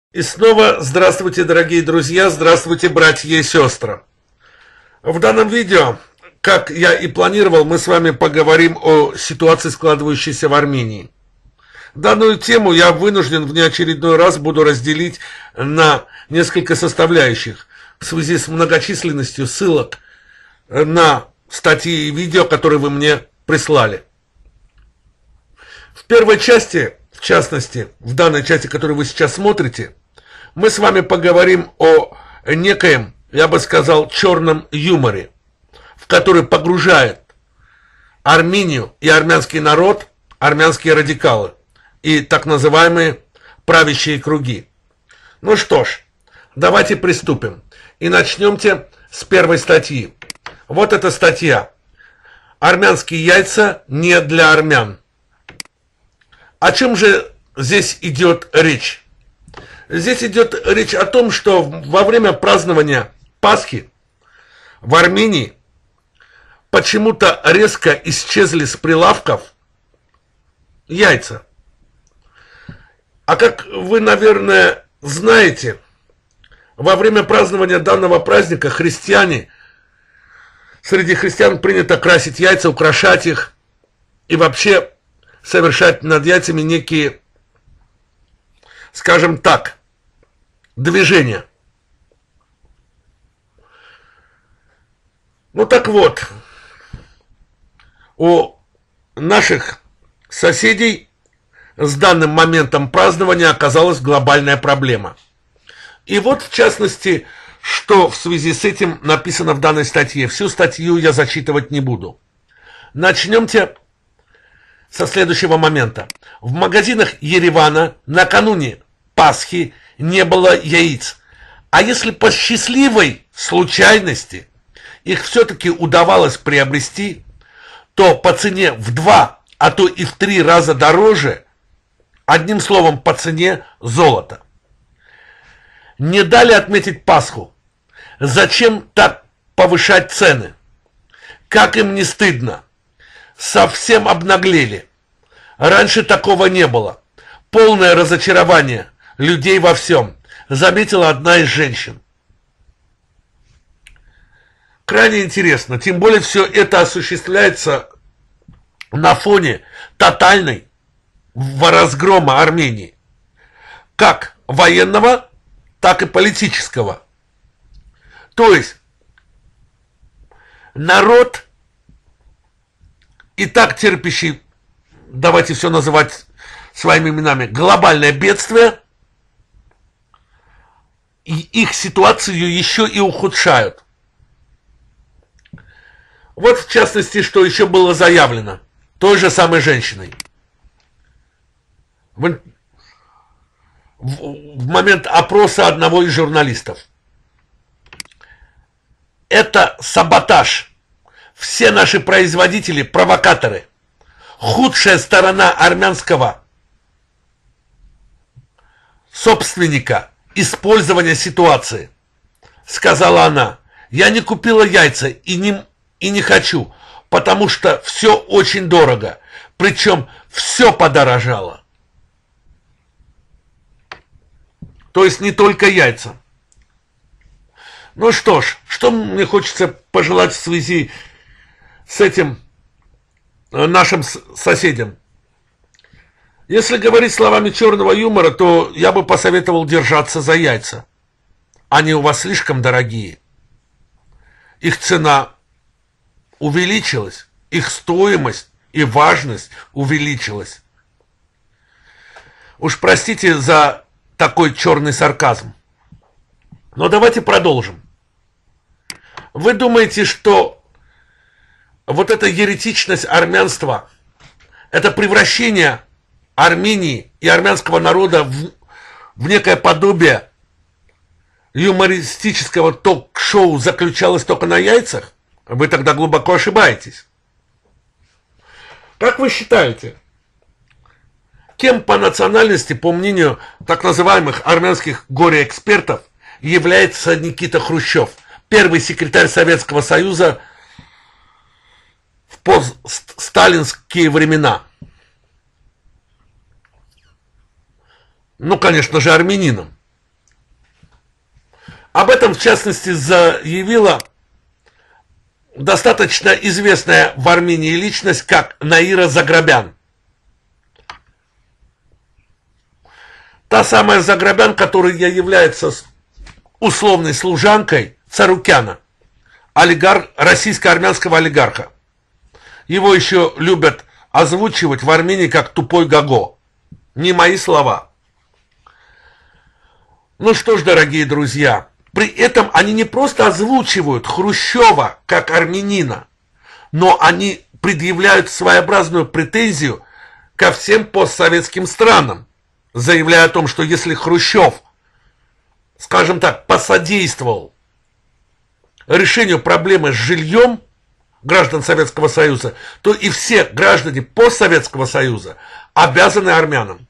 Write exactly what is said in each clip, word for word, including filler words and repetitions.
И снова здравствуйте, дорогие друзья, здравствуйте, братья и сестры. В данном видео, как я и планировал, мы с вами поговорим о ситуации, складывающейся в Армении. Данную тему я вынужден в неочередной раз буду разделить на несколько составляющих в связи с многочисленностью ссылок на статьи и видео, которые вы мне прислали. В первой части, в частности, в данной части, которую вы сейчас смотрите, мы с вами поговорим о некоем, я бы сказал, черном юморе, в который погружает Армению и армянский народ, армянские радикалы и так называемые правящие круги. Ну что ж, давайте приступим. И начнемте с первой статьи. Вот эта статья. Армянские яйца не для армян. О чем же здесь идет речь? Здесь идет речь о том, что во время празднования Пасхи в Армении почему-то резко исчезли с прилавков яйца. А как вы, наверное, знаете, во время празднования данного праздника христиане, среди христиан принято красить яйца, украшать их и вообще совершать над яйцами некие, скажем так, движения. Ну так вот, у наших соседей с данным моментом празднования оказалась глобальная проблема. И вот, в частности, что в связи с этим написано в данной статье. Всю статью я зачитывать не буду. Начнемте со следующего момента. В магазинах Еревана накануне Пасхи не было яиц. А если по счастливой случайности их все-таки удавалось приобрести, то по цене в два, а то и в три раза дороже, одним словом, по цене золота. Не дали отметить Пасху. Зачем так повышать цены? Как им не стыдно? Совсем обнаглели. Раньше такого не было. Полное разочарование людей во всем, заметила одна из женщин. Крайне интересно, тем более все это осуществляется на фоне тотальной разгрома Армении. Как военного, так и политического. То есть народ, и так терпящий, давайте все называть своими именами, глобальное бедствие, и их ситуацию еще и ухудшают. Вот в частности, что еще было заявлено той же самой женщиной. В, в, в момент опроса одного из журналистов. Это саботаж. Все наши производители провокаторы. Худшая сторона армянского собственника использования ситуации, сказала она. Я не купила яйца и не, и не хочу, потому что все очень дорого. Причем все подорожало. То есть не только яйца. Ну что ж, что мне хочется пожелать в связи с этим нашим соседям. Если говорить словами черного юмора, то я бы посоветовал держаться за яйца. Они у вас слишком дорогие. Их цена увеличилась, их стоимость и важность увеличилась. Уж простите за такой черный сарказм. Но давайте продолжим. Вы думаете, что вот эта еретичность армянства, это превращение Армении и армянского народа в, в некое подобие юмористического ток-шоу заключалось только на яйцах? Вы тогда глубоко ошибаетесь. Как вы считаете, кем по национальности, по мнению так называемых армянских горе-экспертов, является Никита Хрущев, первый секретарь Советского Союза в постсталинские времена? Ну, конечно же, армянином. Об этом, в частности, заявила достаточно известная в Армении личность, как Наира Заграбян. Та самая Заграбян, которая является условной служанкой Царукяна, олигарх, российско-армянского олигарха. Его еще любят озвучивать в Армении как тупой Гого. Не мои слова. Ну что ж, дорогие друзья, при этом они не просто озвучивают Хрущева как армянина, но они предъявляют своеобразную претензию ко всем постсоветским странам, заявляя о том, что если Хрущев, скажем так, посодействовал решению проблемы с жильем граждан Советского Союза, то и все граждане постсоветского Союза обязаны армянам.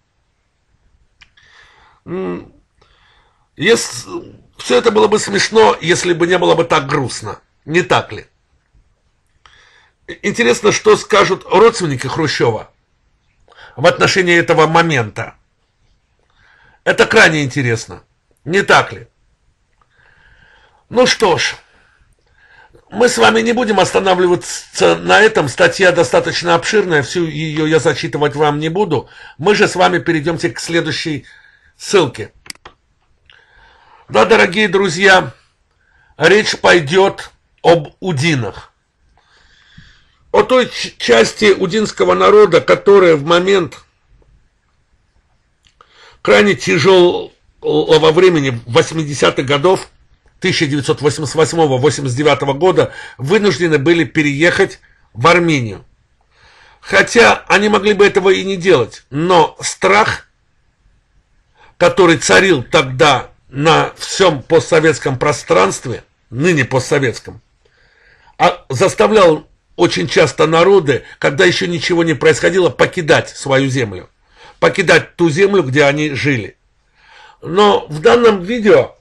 Если, все это было бы смешно, если бы не было бы так грустно. Не так ли? Интересно, что скажут родственники Хрущева в отношении этого момента. Это крайне интересно. Не так ли? Ну что ж, мы с вами не будем останавливаться на этом. Статья достаточно обширная, всю ее я зачитывать вам не буду. Мы же с вами перейдемте к следующей ссылке. Да, дорогие друзья, речь пойдет об удинах. О той части удинского народа, которая в момент крайне тяжелого времени восьмидесятых годов, тысяча девятьсот восемьдесят восьмого — восемьдесят девятого года, вынуждены были переехать в Армению. Хотя они могли бы этого и не делать, но страх, который царил тогда на всем постсоветском пространстве, ныне постсоветском, заставлял очень часто народы, когда еще ничего не происходило, покидать свою землю, покидать ту землю, где они жили. Но в данном видео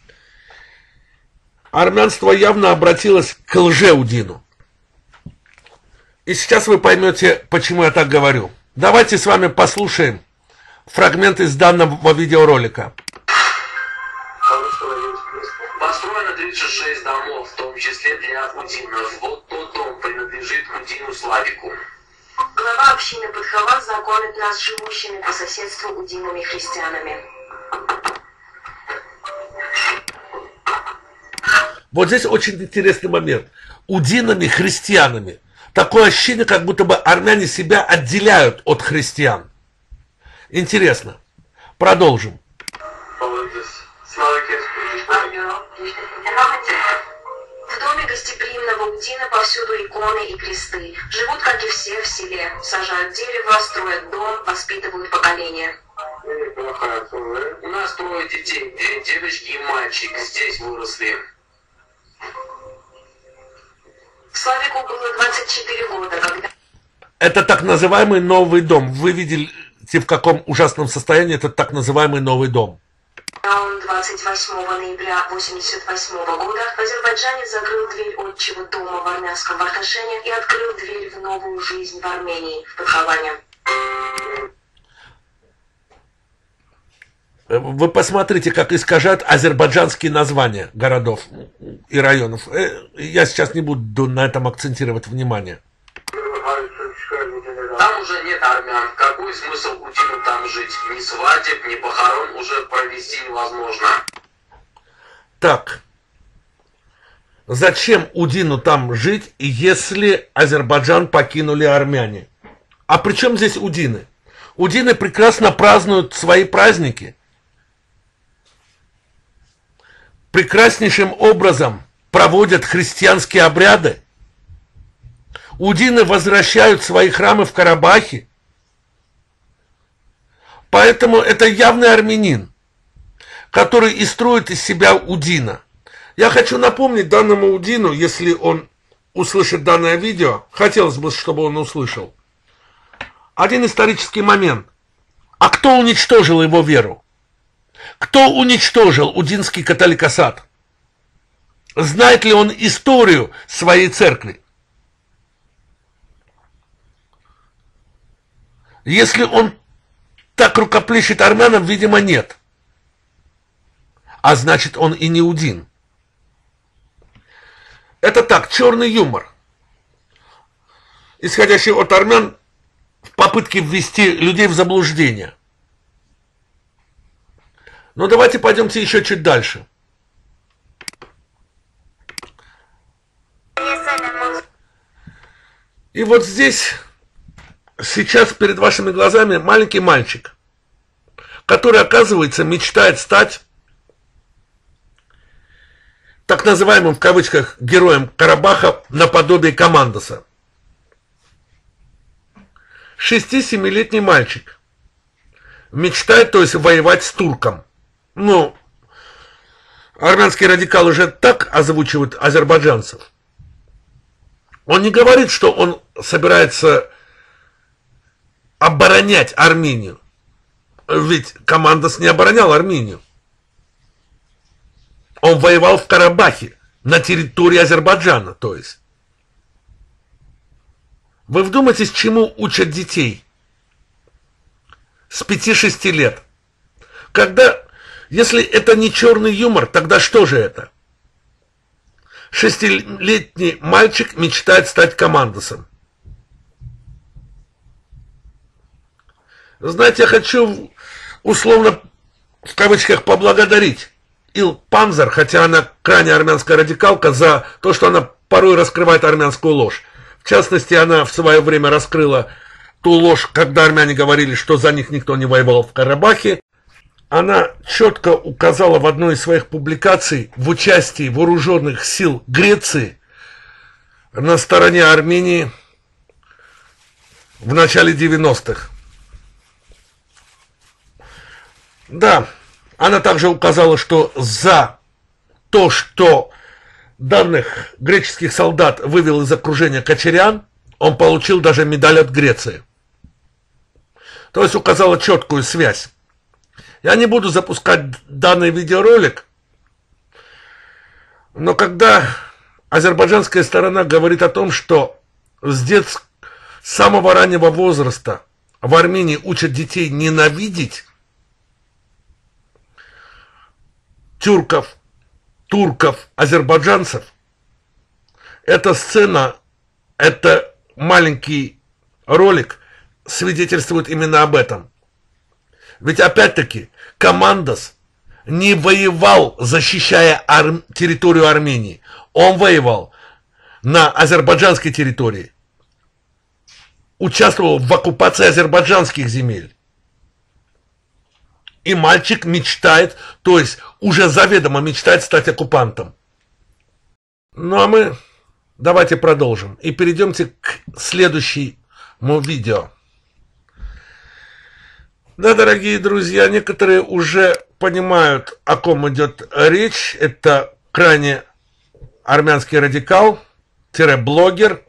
армянство явно обратилось к лжеудину. И сейчас вы поймете, почему я так говорю. Давайте с вами послушаем фрагмент из данного видеоролика. Построено тридцать шесть домов, в том числе для удинов. Вот тот дом принадлежит удину Славику. Глава общины Подхова знакомит нас с живущими по соседству удинами-христианами. Вот здесь очень интересный момент. Удинами-христианами. Такое ощущение, как будто бы армяне себя отделяют от христиан. Интересно. Продолжим. В доме гостеприимного удина повсюду иконы и кресты. Живут, как и все, в селе. Сажают дерево, строят дом, воспитывают поколение. У нас трое детей, две девочки и мальчик. Здесь выросли. Славику было двадцать четыре года, когда... Это так называемый новый дом. Вы видели, в каком ужасном состоянии этот так называемый новый дом. Он двадцать восьмого ноября восемьдесят восьмого года азербайджанец закрыл дверь отчего дома в армянском Варташене и открыл дверь в новую жизнь в Армении, в Подховане. Вы посмотрите, как искажают азербайджанские названия городов и районов. Я сейчас не буду на этом акцентировать внимание. Там уже нет армян. Какой смысл удину там жить? Ни свадеб, ни похорон уже провести невозможно. Так. Зачем удину там жить, если Азербайджан покинули армяне? А при чем здесь удины? Удины прекрасно празднуют свои праздники. Прекраснейшим образом проводят христианские обряды. Удины возвращают свои храмы в Карабахе. Поэтому это явный армянин, который и строит из себя удина. Я хочу напомнить данному удину, если он услышит данное видео, хотелось бы, чтобы он услышал, один исторический момент. А кто уничтожил его веру? Кто уничтожил удинский католикосад? Знает ли он историю своей церкви? Если он так рукоплещет армянам, видимо, нет. а значит, он и не один. Это так, черный юмор, исходящий от армян в попытке ввести людей в заблуждение. Но давайте пойдемте еще чуть дальше. И вот здесь, сейчас перед вашими глазами маленький мальчик, который, оказывается, мечтает стать так называемым, в кавычках, героем Карабаха наподобие Командоса. Шести-семилетний мальчик мечтает, то есть, воевать с турком. Ну, армянские радикалы уже так озвучивают азербайджанцев. Он не говорит, что он собирается оборонять Армению. Ведь Командос не оборонял Армению. Он воевал в Карабахе, на территории Азербайджана, то есть. Вы вдумайтесь, чему учат детей с пяти-шести лет. Когда, если это не черный юмор, тогда что же это? Шестилетний мальчик мечтает стать Командосом. Знаете, я хочу условно, в кавычках, поблагодарить Ил Панзер, хотя она крайне армянская радикалка, за то, что она порой раскрывает армянскую ложь. В частности, она в свое время раскрыла ту ложь, когда армяне говорили, что за них никто не воевал в Карабахе. Она четко указала в одной из своих публикаций в участии вооруженных сил Греции на стороне Армении в начале девяностых. Да, она также указала, что за то, что данных греческих солдат вывел из окружения Кочарян, он получил даже медаль от Греции. То есть указала четкую связь. Я не буду запускать данный видеоролик, но когда азербайджанская сторона говорит о том, что с детс... с самого раннего возраста в Армении учат детей ненавидеть тюрков, турков, азербайджанцев, эта сцена, это маленький ролик свидетельствует именно об этом. Ведь опять-таки Командос не воевал, защищая ар... территорию Армении. Он воевал на азербайджанской территории. Участвовал в оккупации азербайджанских земель. И мальчик мечтает, то есть уже заведомо мечтает стать оккупантом. Ну а мы давайте продолжим и перейдемте к следующему видео. Да, дорогие друзья, некоторые уже понимают, о ком идет речь. Это крайне армянский радикал, блогер.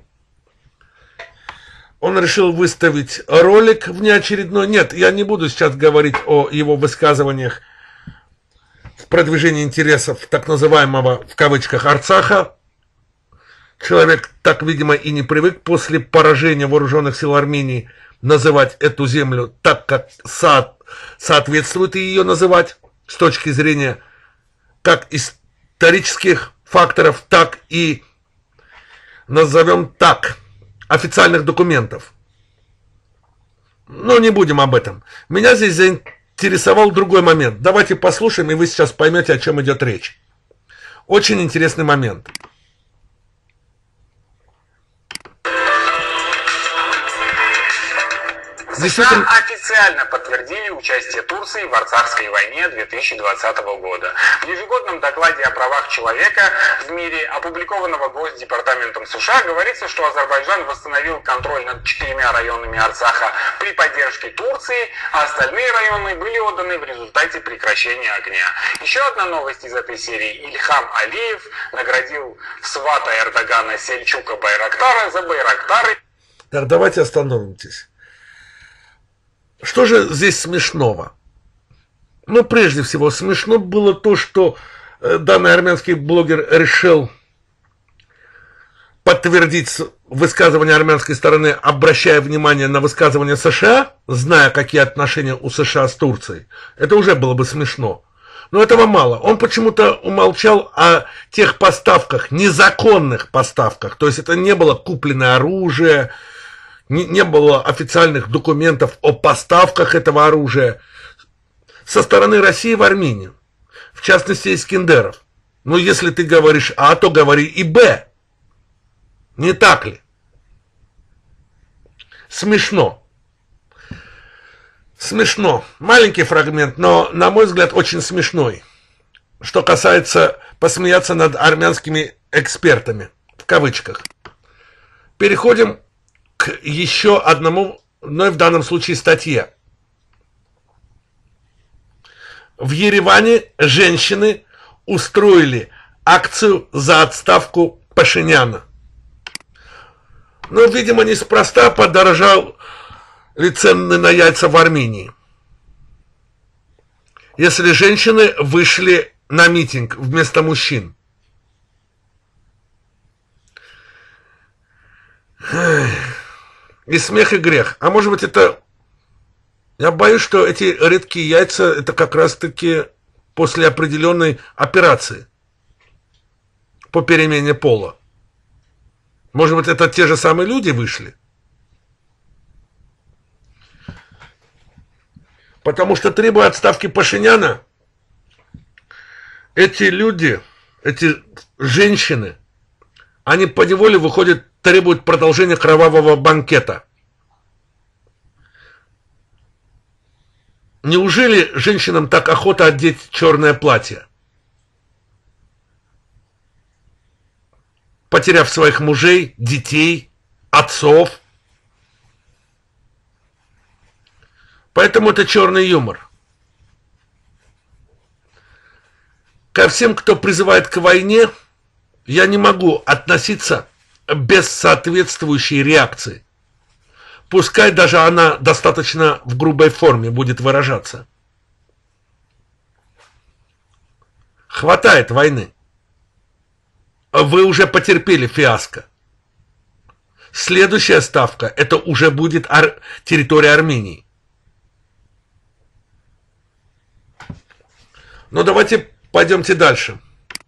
Он решил выставить ролик внеочередной. Нет, я не буду сейчас говорить о его высказываниях в продвижении интересов так называемого, в кавычках, Арцаха. Человек так, видимо, и не привык после поражения вооруженных сил Армении называть эту землю так, как со соответствует ее называть с точки зрения как исторических факторов, так и, назовем так, официальных документов. Но не будем об этом. Меня здесь заинтересовал другой момент. Давайте послушаем, и вы сейчас поймете, о чем идет речь. Очень интересный момент. США официально подтвердили участие Турции в Арцахской войне две тысячи двадцатого года. В ежегодном докладе о правах человека в мире, опубликованного Госдепартаментом США, говорится, что Азербайджан восстановил контроль над четырьмя районами Арцаха при поддержке Турции, а остальные районы были отданы в результате прекращения огня. Еще одна новость из этой серии. Ильхам Алиев наградил свата Эрдогана Сельчука Байрактара за Байрактары. Так, давайте остановимся. Что же здесь смешного? Ну, прежде всего, смешно было то, что данный армянский блогер решил подтвердить высказывание армянской стороны, обращая внимание на высказывание США, зная, какие отношения у США с Турцией. Это уже было бы смешно. Но этого мало. Он почему-то умолчал о тех поставках, незаконных поставках. То есть это не было купленное оружие, не, не было официальных документов о поставках этого оружия со стороны России в Армению. В частности, Искендеров. Но если ты говоришь А, то говори и Б. Не так ли? Смешно. Смешно. Маленький фрагмент, но, на мой взгляд, очень смешной. Что касается посмеяться над армянскими экспертами, в кавычках. Переходим к еще одному, но в данном случае статье. В Ереване женщины устроили акцию за отставку Пашиняна. Но, видимо, неспроста подорожал ли цены на яйца в Армении. Если женщины вышли на митинг вместо мужчин. И смех, и грех. А может быть, это... Я боюсь, что эти редкие яйца, это как раз-таки после определенной операции по перемене пола. Может быть, это те же самые люди вышли? Потому что, требуя отставки Пашиняна, эти люди, эти женщины, они поневоле выходят, требуют продолжения кровавого банкета. Неужели женщинам так охота одеть черное платье? Потеряв своих мужей, детей, отцов. Поэтому это черный юмор. Ко всем, кто призывает к войне, я не могу относиться без соответствующей реакции. Пускай даже она достаточно в грубой форме будет выражаться. Хватает войны. Вы уже потерпели фиаско. Следующая ставка – это уже будет ар- территория Армении. Но давайте пойдемте дальше.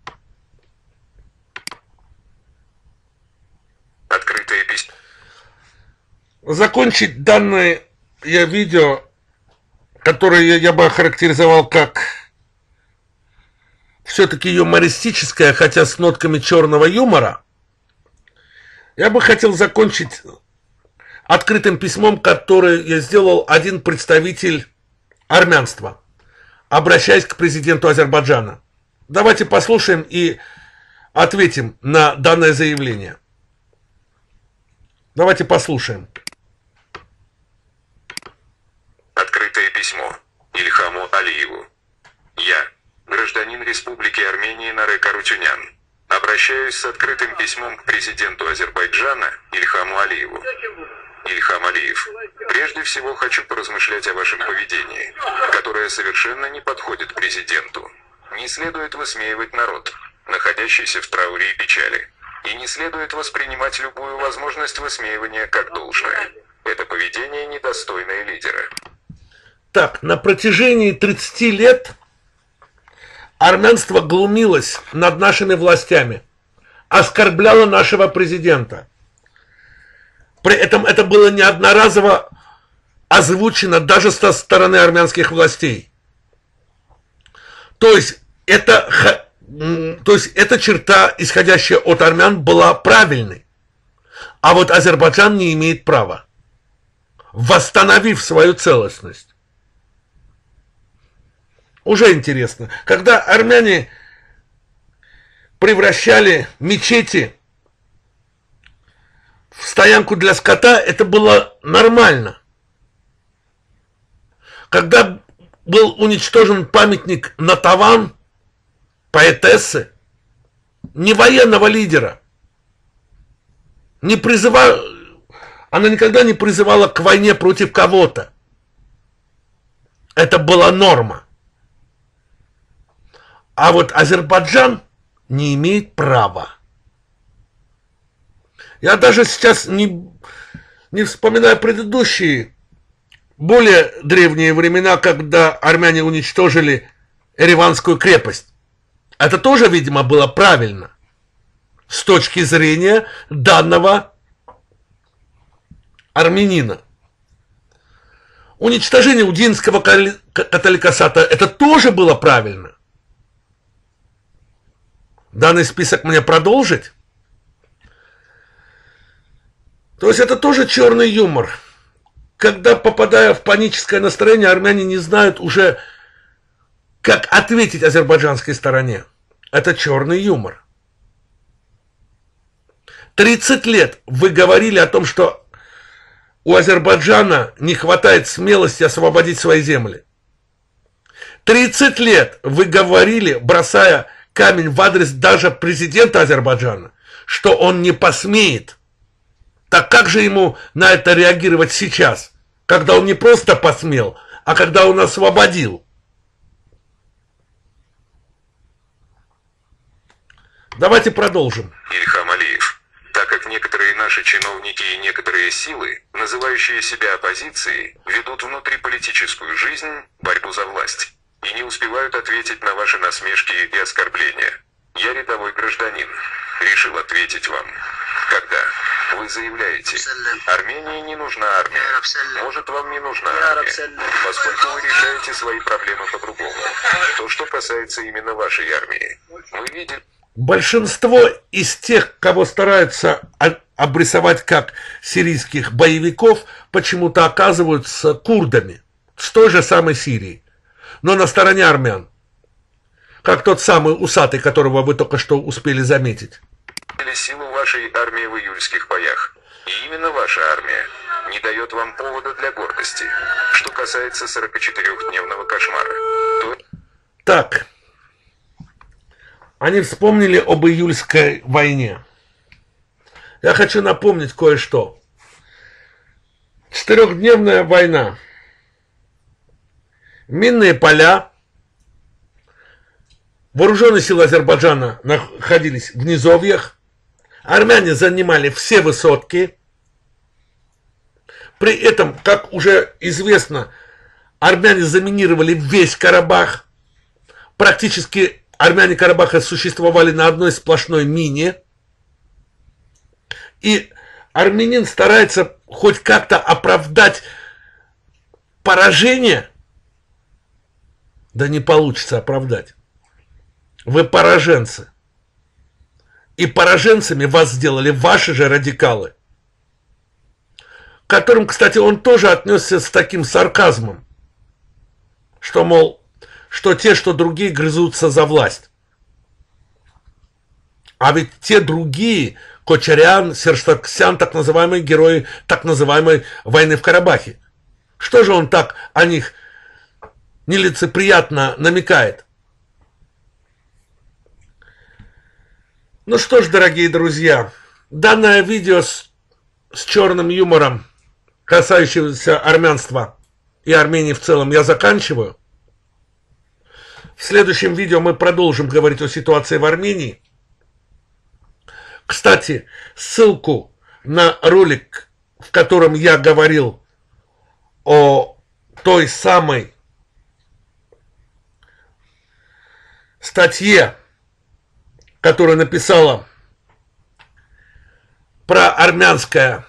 Открытое письмо. Закончить данное я видео, которое я бы охарактеризовал как все-таки юмористическое, хотя с нотками черного юмора, я бы хотел закончить открытым письмом, которое я сделал один представитель армянства, обращаясь к президенту Азербайджана. Давайте послушаем и ответим на данное заявление. Давайте послушаем. Открытое письмо Ильхаму Алиеву. Я, гражданин Республики Армения Нарек Арутюнян, обращаюсь с открытым письмом к президенту Азербайджана Ильхаму Алиеву. Ильхам Алиев, прежде всего хочу поразмышлять о вашем поведении, которое совершенно не подходит президенту. Не следует высмеивать народ, находящийся в трауре и печали, и не следует воспринимать любую возможность высмеивания как должное. Это поведение недостойное лидера. Так, на протяжении тридцати лет армянство глумилось над нашими властями, оскорбляло нашего президента. При этом это было неодноразово озвучено даже со стороны армянских властей. То есть, это, то есть эта черта, исходящая от армян, была правильной. А вот Азербайджан не имеет права, восстановив свою целостность. Уже интересно, когда армяне превращали мечети в стоянку для скота, это было нормально. Когда был уничтожен памятник Натаван, поэтессы, не военного лидера, не призывала, она никогда не призывала к войне против кого-то. Это была норма. А вот Азербайджан не имеет права. Я даже сейчас не, не вспоминаю предыдущие, более древние времена, когда армяне уничтожили Ереванскую крепость. Это тоже, видимо, было правильно с точки зрения данного армянина. Уничтожение Удинского католикосата, это тоже было правильно. Данный список мне продолжить? То есть это тоже черный юмор. Когда, попадая в паническое настроение, армяне не знают уже, как ответить азербайджанской стороне. Это черный юмор. тридцать лет вы говорили о том, что у Азербайджана не хватает смелости освободить свои земли. тридцать лет вы говорили, бросая камень в адрес даже президента Азербайджана, что он не посмеет. Так как же ему на это реагировать сейчас, когда он не просто посмел, а когда он освободил? Давайте продолжим. Ильхам Алиев. Так как некоторые наши чиновники и некоторые силы, называющие себя оппозицией, ведут внутриполитическую жизнь, борьбу за власть, и не успевают ответить на ваши насмешки и оскорбления. Я рядовой гражданин. Решил ответить вам. Когда вы заявляете, Армении не нужна армия, может, вам не нужна армия, поскольку вы решаете свои проблемы по-другому. То, что касается именно вашей армии, мы видим... Большинство из тех, кого стараются обрисовать как сирийских боевиков, почему-то оказываются курдами с той же самой Сирии, но на стороне армян, как тот самый усатый, которого вы только что успели заметить. Силу вашей армии в июльских боях, и именно ваша армия не дает вам повода для гордости. Что касается сорокачетырёхдневного кошмара, то... Так, они вспомнили об июльской войне. Я хочу напомнить кое-что. Четырехдневная война. Минные поля. Вооруженные силы Азербайджана находились в низовьях. Армяне занимали все высотки. При этом, как уже известно, армяне заминировали весь Карабах. Практически армяне Карабаха существовали на одной сплошной мине. И армянин старается хоть как-то оправдать поражение. Да не получится оправдать. Вы пораженцы. И пораженцами вас сделали ваши же радикалы, к которым, кстати, он тоже отнесся с таким сарказмом, что, мол, что те, что другие грызутся за власть. А ведь те другие, Кочарян, Серж-Сарксян, так называемые герои так называемой войны в Карабахе. Что же он так о них нелицеприятно намекает? Ну что ж, дорогие друзья, данное видео с, с черным юмором, касающееся армянства и Армении в целом, я заканчиваю. В следующем видео мы продолжим говорить о ситуации в Армении. Кстати, ссылку на ролик, в котором я говорил о той самой статье, которая написала про армянская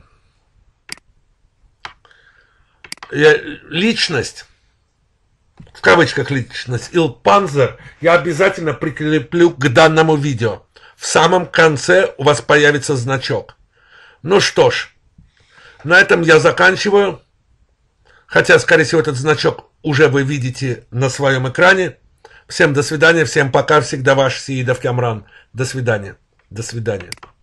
личность, в кавычках личность, Илпанзер, я обязательно прикреплю к данному видео. В самом конце у вас появится значок. Ну что ж, на этом я заканчиваю. Хотя, скорее всего, этот значок уже вы видите на своем экране. Всем до свидания, всем пока, всегда ваш Сеидов Камран. До свидания, до свидания.